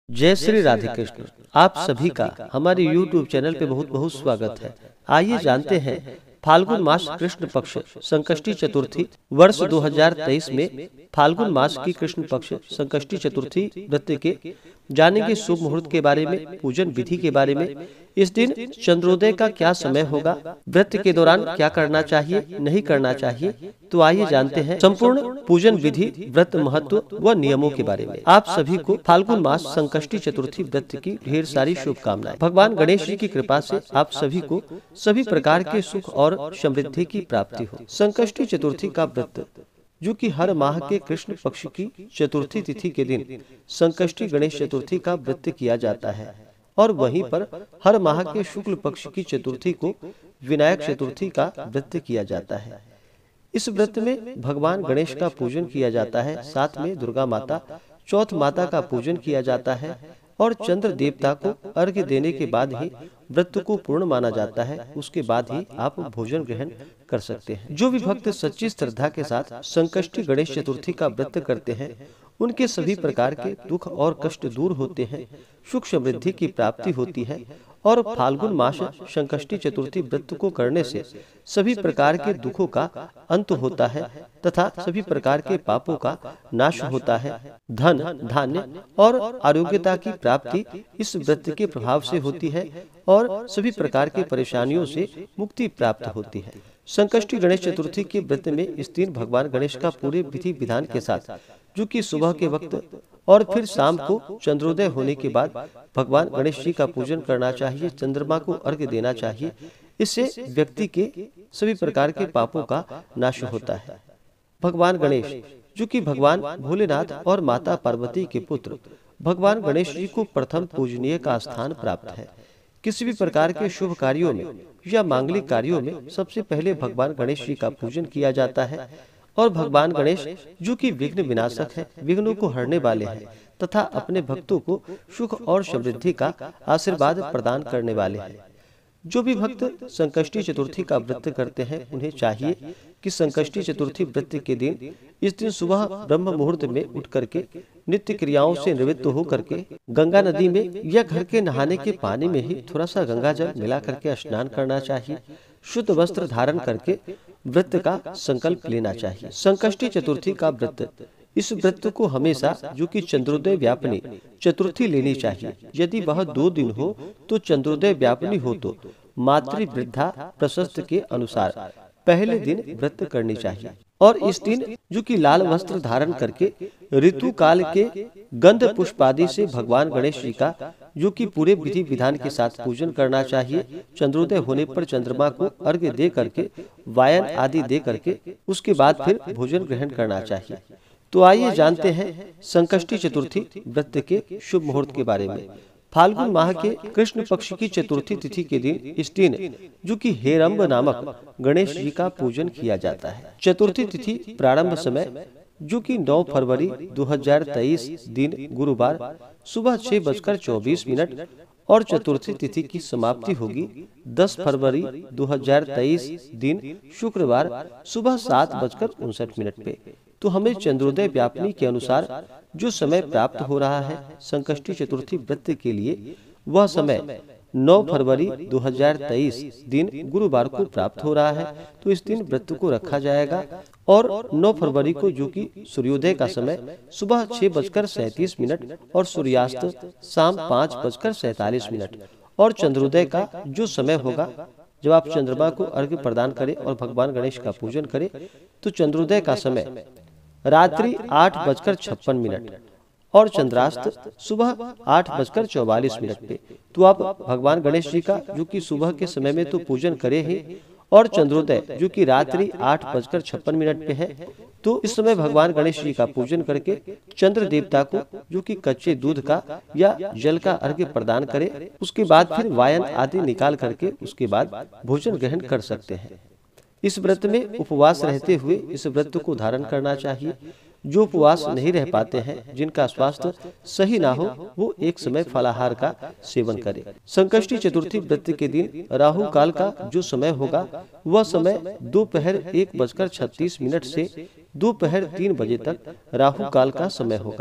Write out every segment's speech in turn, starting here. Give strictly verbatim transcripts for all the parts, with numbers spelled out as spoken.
जय श्री राधे कृष्ण। आप सभी का हमारे यूट्यूब चैनल पे बहुत बहुत स्वागत है। आइए जानते हैं फाल्गुन मास कृष्ण पक्ष संकष्टी चतुर्थी वर्ष दो हज़ार तेईस में फाल्गुन मास की कृष्ण पक्ष संकष्टी चतुर्थी व्रत के जानेंगे शुभ मुहूर्त के बारे में, पूजन विधि के बारे में। इस दिन चंद्रोदय का क्या समय होगा, व्रत के दौरान क्या करना चाहिए नहीं करना चाहिए, तो आइए जानते हैं संपूर्ण पूजन विधि, व्रत महत्व व नियमों के बारे में। आप सभी को फाल्गुन मास संकष्टी चतुर्थी व्रत की ढेर सारी शुभकामनाएं। भगवान गणेश जी की कृपा से आप सभी को सभी प्रकार के सुख और समृद्धि की प्राप्ति हो। संकष्टी चतुर्थी का व्रत जो कि हर माह के कृष्ण पक्ष की चतुर्थी तिथि के दिन संकष्टी गणेश चतुर्थी का व्रत किया जाता है और वहीं पर हर माह के शुक्ल पक्ष की चतुर्थी को विनायक चतुर्थी का व्रत किया जाता है। इस व्रत में भगवान गणेश का पूजन किया जाता है, साथ में दुर्गा माता, चौथ माता का पूजन किया जाता है और चंद्र देवता को अर्घ्य देने के बाद ही व्रत को पूर्ण माना जाता है। उसके बाद ही आप भोजन ग्रहण कर सकते हैं। जो भी भक्त सच्ची श्रद्धा के साथ संकष्टी गणेश चतुर्थी का व्रत करते हैं उनके सभी प्रकार के दुख और कष्ट दूर होते हैं, सुख समृद्धि की प्राप्ति होती है और फाल्गुन मास संकष्टी चतुर्थी व्रत को करने से सभी प्रकार के दुखों का अंत होता है तथा सभी प्रकार के पापों का नाश होता है। धन, धान्य और आरोग्यता की प्राप्ति इस व्रत के प्रभाव से होती है और सभी प्रकार की परेशानियों से मुक्ति प्राप्त होती है। संकष्टी गणेश चतुर्थी के व्रत में इस दिन भगवान गणेश का पूरे विधि विधान के साथ जो कि सुबह के वक्त और फिर शाम को चंद्रोदय होने के बाद भगवान गणेश जी का पूजन करना चाहिए, चंद्रमा को अर्घ्य देना चाहिए। इससे व्यक्ति के सभी प्रकार के पापों का नाश होता है। भगवान गणेश जो कि भगवान भोलेनाथ और माता पार्वती के पुत्र भगवान गणेश जी को प्रथम पूजनीय का स्थान प्राप्त है। किसी भी प्रकार के शुभ कार्यों में या मांगलिक कार्यों में सबसे पहले भगवान गणेश जी का पूजन किया जाता है और भगवान गणेश जो कि विघ्न विनाशक है, विघ्नों को हरने वाले हैं तथा अपने भक्तों को सुख और समृद्धि का आशीर्वाद प्रदान करने वाले हैं। जो भी भक्त संकष्टी चतुर्थी का व्रत करते हैं उन्हें चाहिए कि संकष्टी चतुर्थी व्रत के दिन इस दिन सुबह ब्रह्म मुहूर्त में उठ करके नित्य क्रियाओं से निवृत्त हो करके गंगा नदी में या घर के नहाने के पानी में ही थोड़ा सा गंगा जल मिला करके स्नान करना चाहिए। शुद्ध वस्त्र धारण करके व्रत का संकल्प लेना चाहिए। संकष्टी चतुर्थी का व्रत, इस व्रत को हमेशा जो कि चंद्रोदय व्यापनी चतुर्थी लेनी चाहिए। यदि वह दो दिन हो तो चंद्रोदय व्यापनी हो तो मातृ वृद्धा प्रशस्त के अनुसार पहले दिन व्रत करनी चाहिए और इस दिन जो कि लाल वस्त्र धारण करके ऋतु काल के गंध पुष्प आदि से भगवान गणेश जी का जो कि पूरे विधि विधान के साथ पूजन करना चाहिए। चंद्रोदय होने पर चंद्रमा को अर्घ्य दे करके, वायन आदि दे करके उसके बाद फिर भोजन ग्रहण करना चाहिए। तो आइए जानते हैं संकष्टी चतुर्थी व्रत के शुभ मुहूर्त के बारे में। फाल्गुन माह के कृष्ण पक्ष की चतुर्थी तिथि के दिन इस दिन जो कि हेरंब नामक गणेश जी का पूजन किया जाता है। चतुर्थी तिथि प्रारंभ समय जो कि नौ फरवरी दो हज़ार तेईस दिन गुरुवार सुबह छह बजकर चौबीस मिनट और चतुर्थी तिथि की समाप्ति होगी दस फरवरी दो हज़ार तेईस दिन शुक्रवार सुबह सात बजकर उनसठ मिनट पे। तो हमें चंद्रोदय व्यापनी के अनुसार जो समय प्राप्त हो रहा है संकष्टी चतुर्थी व्रत के लिए, वह समय नौ फरवरी दो हज़ार तेईस दिन गुरुवार को प्राप्त हो रहा है। तो इस दिन व्रत को रखा जाएगा और नौ फरवरी को जो कि सूर्योदय का समय सुबह छह बजकर सैंतीस मिनट और सूर्यास्त शाम पाँच बजकर सैतालीस मिनट और चंद्रोदय का जो समय होगा जब आप चंद्रमा को अर्घ्य प्रदान करें और भगवान गणेश का पूजन करें तो चंद्रोदय का समय रात्रि आठ बजकर छप्पन मिनट और चंद्रास्त सुबह आठ बजकर चौवालीस मिनट पे। तो आप भगवान गणेश जी का जो कि सुबह के समय में तो पूजन करें ही और चंद्रोदय जो कि रात्रि आठ बजकर छप्पन मिनट पे है, तो इस समय भगवान गणेश जी का पूजन करके चंद्र देवता को जो कि कच्चे दूध का या जल का अर्घ्य प्रदान करे। उसके बाद फिर वायन आदि निकाल करके उसके बाद भोजन ग्रहण कर सकते हैं। इस व्रत में उपवास रहते हुए इस व्रत को धारण करना चाहिए। जो उपवास नहीं रह पाते हैं, जिनका स्वास्थ्य सही ना हो, वो एक समय फलाहार का सेवन करें। संकष्टी चतुर्थी व्रत के दिन राहु काल का जो समय होगा वह समय दोपहर एक बजकर छत्तीस मिनट से दोपहर तीन बजे तक राहु काल का समय होगा।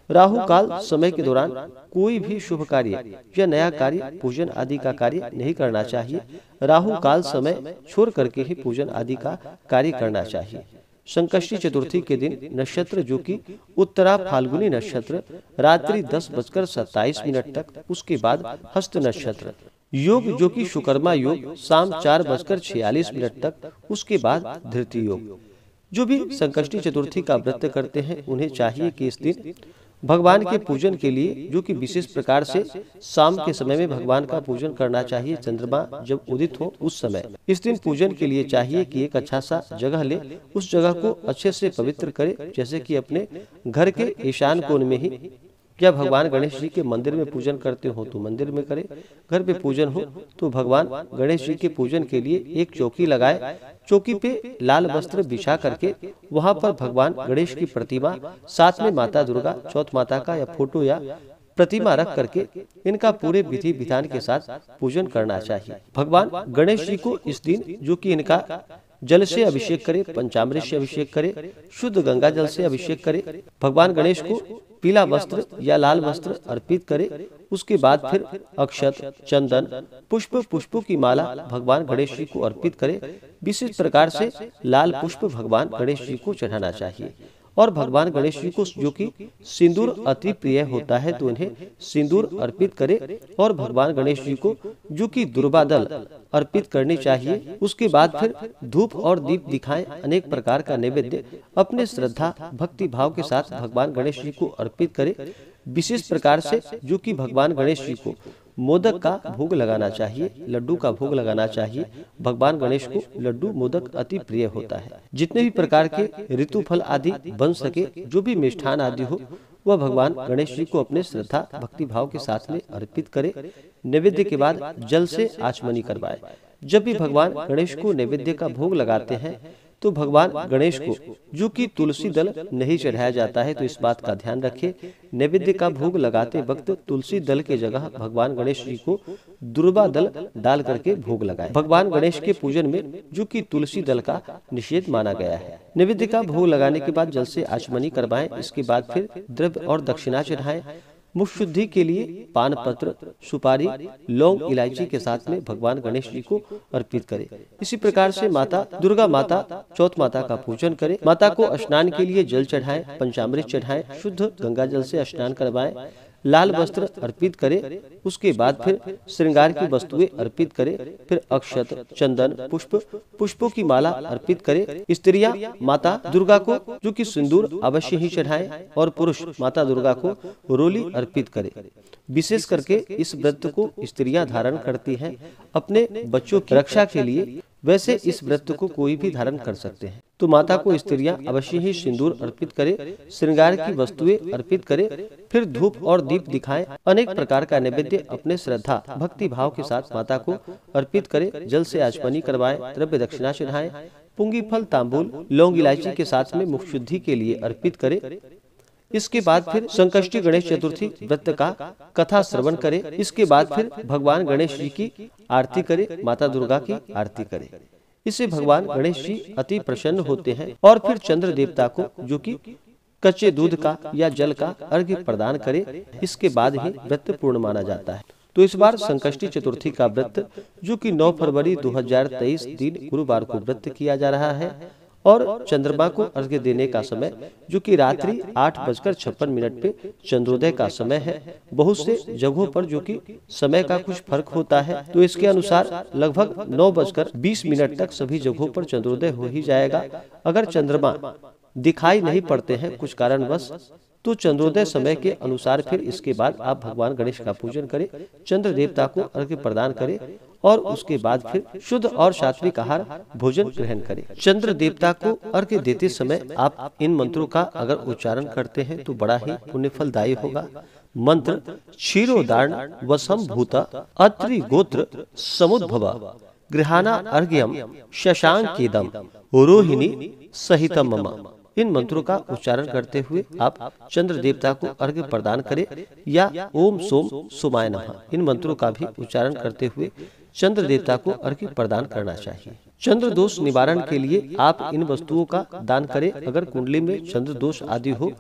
राहु काल समय के दौरान कोई भी शुभ कार्य या नया कार्य, पूजन आदि का कार्य नहीं करना चाहिए। राहु काल समय छोड़ करके ही पूजन आदि का कार्य करना चाहिए। संकष्टी चतुर्थी के दिन नक्षत्र जो कि उत्तरा फाल्गुनी नक्षत्र रात्रि दस बजकर सत्ताईस मिनट तक, उसके बाद हस्त नक्षत्र, योग जो कि शुकर्मा योग शाम चार बजकर छियालीस मिनट तक, उसके बाद धृति योग। जो भी संकष्टी चतुर्थी का व्रत करते हैं उन्हें चाहिए कि इस दिन भगवान के पूजन के लिए जो कि विशेष प्रकार से शाम के समय में भगवान का पूजन करना चाहिए। चंद्रमा जब उदित हो उस समय इस दिन पूजन के लिए चाहिए कि एक अच्छा सा जगह ले, उस जगह को अच्छे से पवित्र करे, जैसे कि अपने घर के ईशान कोण में ही, या भगवान गणेश जी के मंदिर में पूजन करते हो तो मंदिर में करे, घर पे पूजन हो तो भगवान गणेश जी के पूजन के लिए एक चौकी लगाए, चौकी पे लाल वस्त्र बिछा करके वहां पर भगवान गणेश की प्रतिमा, साथ में माता दुर्गा, चौथ माता का या फोटो या प्रतिमा रख करके इनका पूरे विधि विधान के साथ पूजन करना चाहिए। भगवान गणेश जी को इस दिन जो कि इनका जल से अभिषेक करे, पंचामृत से अभिषेक करे, शुद्ध गंगा जल से अभिषेक करे, भगवान गणेश को पीला वस्त्र या लाल वस्त्र अर्पित करे। उसके बाद फिर अक्षत, चंदन, पुष्प, पुष्पों की माला भगवान गणेश जी को अर्पित करे। विशेष प्रकार से लाल पुष्प भगवान गणेश जी को चढ़ाना चाहिए। और भगवान गणेश जी को जो कि सिंदूर अति प्रिय होता है तो उन्हें सिंदूर अर्पित करे। और भगवान गणेश जी को जो कि दुर्वादल अर्पित करनी चाहिए। उसके बाद फिर धूप और दीप दिखाएं, अनेक प्रकार का नैवेद्य अपने श्रद्धा भक्ति भाव के साथ भगवान गणेश जी को अर्पित करे। विशेष प्रकार से जो कि भगवान गणेश जी को मोदक का भोग लगाना चाहिए, लड्डू का भोग लगाना चाहिए। भगवान गणेश को लड्डू मोदक अति प्रिय होता है। जितने भी प्रकार के ऋतु फल आदि बन सके, जो भी मिष्ठान आदि हो, वह भगवान गणेश जी को अपने श्रद्धा भक्ति भाव के साथ में अर्पित करे। नैवेद्य के बाद जल से आचमनी करवाए। जब भी भगवान गणेश को नैवेद्य का भोग लगाते हैं तो भगवान गणेश को जो कि तुलसी दल नहीं चढ़ाया जाता है, तो इस बात का ध्यान रखें। नैवेद्य का भोग लगाते वक्त तुलसी दल के जगह भगवान गणेश जी को दुर्वा दल डाल करके भोग लगाए। भगवान गणेश के पूजन में जो कि तुलसी दल का निषेध माना गया है। नैवेद्य का भोग लगाने के बाद जल से आचमनी करवाएं। इसके बाद फिर द्रव्य और दक्षिणा चढ़ाएं। मुख शुद्धि के लिए पान पत्र, सुपारी, लौंग, इलायची के साथ में भगवान गणेश जी को अर्पित करें। इसी प्रकार से माता दुर्गा माता, चौथ माता का पूजन करें। माता को स्नान के लिए जल चढ़ाएं, पंचामृत चढ़ाएं, शुद्ध गंगा जल से स्नान करवाएं, लाल वस्त्र अर्पित करे। उसके बाद फिर श्रृंगार की वस्तुएं अर्पित करे। फिर अक्षत, चंदन, पुष्प, पुष्पों की माला अर्पित करे। स्त्रियां माता दुर्गा को जो कि सिंदूर अवश्य ही चढ़ाएं और पुरुष माता दुर्गा को रोली अर्पित करे। विशेष करके इस व्रत को स्त्रियां धारण करती हैं अपने बच्चों की रक्षा के लिए। वैसे इस व्रत को कोई भी धारण कर सकते हैं। तो माता को स्त्रियां अवश्य ही सिंदूर अर्पित करे, श्रृंगार की वस्तुएं अर्पित करे, फिर धूप और दीप दिखाएं। अनेक प्रकार का नैवेद्य अपने श्रद्धा भक्ति भाव के साथ माता को अर्पित करे। जल से आचमनी करवाएं, द्रव्य दक्षिणा चढ़ाएं, पुंगी फल, तांबूल, लौंग, इलायची के साथ में मुख शुद्धि के लिए अर्पित करे। इसके बाद फिर संकष्टी गणेश चतुर्थी व्रत का कथा श्रवण करे। इसके बाद फिर भगवान गणेश जी की आरती करे, माता दुर्गा की आरती करे। इससे भगवान गणेश जी अति प्रसन्न होते हैं। और फिर चंद्र देवता को जो कि कच्चे दूध का या जल का अर्घ्य प्रदान करे। इसके बाद ही व्रत पूर्ण माना जाता है। तो इस बार संकष्टी चतुर्थी का व्रत जो कि नौ फरवरी दो हजार तेईस दिन गुरुवार को व्रत किया जा रहा है। और चंद्रमा को अर्घ्य देने का समय जो कि रात्रि आठ बजकर छप्पन मिनट पे चंद्रोदय का समय है। बहुत से जगहों पर जो कि समय का कुछ फर्क होता है, तो इसके अनुसार लगभग नौ बजकर बीस मिनट तक सभी जगहों पर चंद्रोदय हो ही जाएगा। अगर चंद्रमा दिखाई नहीं पड़ते हैं कुछ कारणवश, तो चंद्रोदय समय के अनुसार फिर इसके बाद आप भगवान गणेश का पूजन करें, चंद्र देवता को अर्घ्य प्रदान करें और उसके बाद फिर शुद्ध और सात्विक आहार भोजन ग्रहण करें। चंद्र देवता को अर्घ्य देते समय आप इन मंत्रों का अगर उच्चारण करते हैं तो बड़ा ही पुण्य फलदायी होगा। मंत्र: क्षीरोदार्ण वसम भूत अत्रि गोत्र समुद्भव गृहाना अर्घ्यम शशांकेदम रोहिणी सहितम मम। इन मंत्रों का उच्चारण करते हुए आप चंद्र देवता को अर्घ्य प्रदान करें या ओम सोम सोमाय नमः, इन मंत्रों का भी उच्चारण करते हुए चंद्र देवता को अर्घ्य प्रदान करना चाहिए। चंद्र दोष निवारण के लिए आप इन वस्तुओं का दान करें। अगर कुंडली में चंद्र दोष आदि हो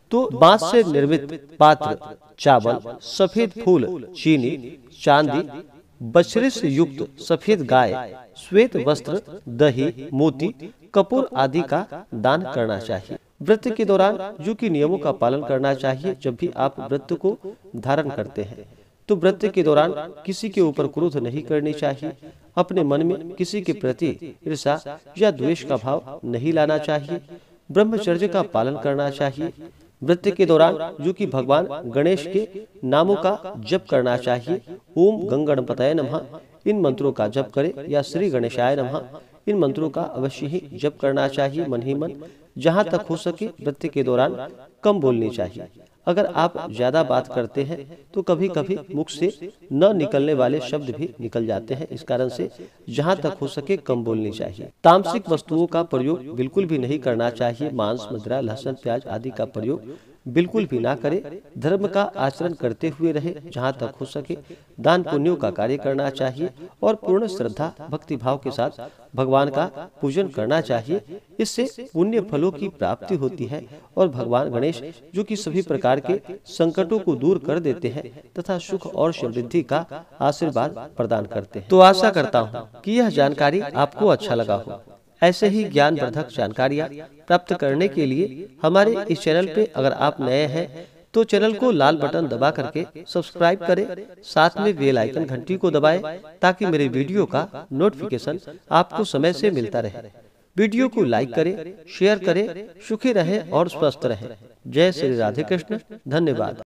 तो बांस से निर्मित पात्र, चावल, सफेद फूल, चीनी, चांदी, बछड़े से युक्त सफेद गाय, श्वेत वस्त्र, दही, मोती, कपूर आदि का दान करना चाहिए। व्रत के दौरान जो कि नियमों का पालन करना चाहिए। जब भी आप व्रत को धारण करते हैं तो व्रत के दौरान किसी के ऊपर क्रोध नहीं करनी चाहिए। अपने मन में किसी के प्रति ईर्ष्या या द्वेष का भाव नहीं लाना चाहिए। ब्रह्मचर्य का पालन करना चाहिए। व्रत के दौरान जो कि भगवान गणेश के नामों का जप करना चाहिए। ओम गंगणपतये नमः इन मंत्रों का जप करें या श्री गणेशाय नमः इन मंत्रों का अवश्य ही जप करना चाहिए मन ही मन। जहाँ तक हो सके व्रत के दौरान कम बोलनी चाहिए। अगर आप ज्यादा बात करते हैं तो कभी कभी मुख से न निकलने वाले शब्द भी निकल जाते हैं। इस कारण से जहाँ तक हो सके कम बोलनी चाहिए। तामसिक वस्तुओं का प्रयोग बिल्कुल भी नहीं करना चाहिए। मांस, मदिरा, लहसुन, प्याज आदि का प्रयोग बिल्कुल भी ना करें। धर्म का आचरण करते हुए रहे। जहाँ तक हो सके दान पुण्यों का कार्य करना चाहिए और पूर्ण श्रद्धा भक्ति भाव के साथ भगवान का पूजन करना चाहिए। इससे पुण्य फलों की प्राप्ति होती है और भगवान गणेश जो कि सभी प्रकार के संकटों को दूर कर देते हैं तथा सुख और समृद्धि का आशीर्वाद प्रदान करते हैं। तो आशा करता हूँ कि यह जानकारी आपको अच्छा लगा हो। ऐसे ही ज्ञानवर्धक जानकारियाँ प्राप्त करने के लिए हमारे इस चैनल पे अगर आप नए हैं तो चैनल को लाल बटन दबा करके सब्सक्राइब करें। साथ में बेल आइकन घंटी को दबाएं ताकि मेरे वीडियो का नोटिफिकेशन आपको समय से मिलता रहे। वीडियो को लाइक करें, शेयर करें। सुखी रहें और स्वस्थ रहें। जय श्री राधे कृष्ण। धन्यवाद।